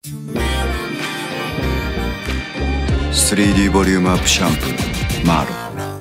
3D ボリュームアップシャンプーマーロ。